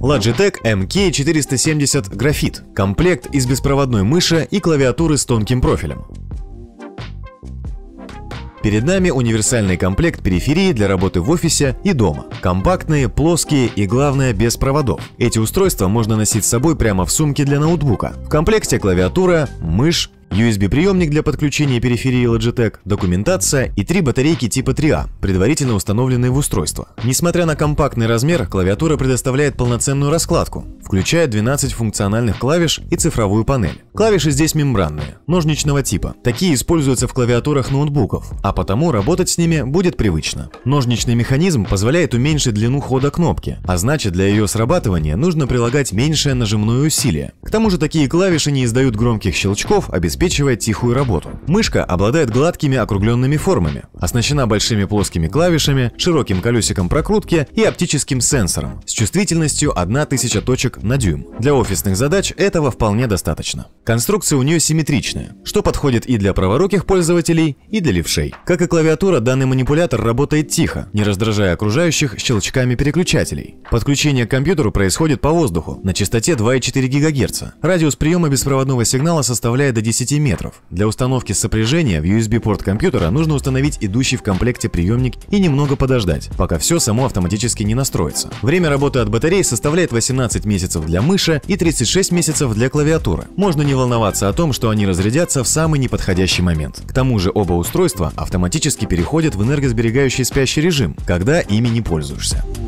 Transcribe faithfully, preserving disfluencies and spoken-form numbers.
Logitech эм кей четыреста семьдесят Graphite – комплект из беспроводной мыши и клавиатуры с тонким профилем. Перед нами универсальный комплект периферии для работы в офисе и дома. Компактные, плоские и, главное, без проводов. Эти устройства можно носить с собой прямо в сумке для ноутбука. В комплекте клавиатура, мышь, ю эс би-приемник для подключения периферии Logitech, документация и три батарейки типа три а, предварительно установленные в устройство. Несмотря на компактный размер, клавиатура предоставляет полноценную раскладку, включая двенадцать функциональных клавиш и цифровую панель. Клавиши здесь мембранные, ножничного типа. Такие используются в клавиатурах ноутбуков, а потому работать с ними будет привычно. Ножничный механизм позволяет уменьшить длину хода кнопки, а значит, для ее срабатывания нужно прилагать меньшее нажимное усилие. К тому же такие клавиши не издают громких щелчков, обеспечивая обеспечивает тихую работу. Мышка обладает гладкими округленными формами, оснащена большими плоскими клавишами, широким колесиком прокрутки и оптическим сенсором с чувствительностью тысяча точек на дюйм. Для офисных задач этого вполне достаточно. Конструкция у нее симметричная, что подходит и для праворуких пользователей, и для левшей. Как и клавиатура, данный манипулятор работает тихо, не раздражая окружающих щелчками переключателей. Подключение к компьютеру происходит по воздуху на частоте два и четыре гигагерца. Радиус приема беспроводного сигнала составляет до десяти метров. Для установки сопряжения в ю эс би-порт компьютера нужно установить идущий в комплекте приемник и немного подождать, пока все само автоматически не настроится. Время работы от батареи составляет восемнадцать месяцев для мыши и тридцать шесть месяцев для клавиатуры. Можно не волноваться о том, что они разрядятся в самый неподходящий момент. К тому же оба устройства автоматически переходят в энергосберегающий спящий режим, когда ими не пользуешься.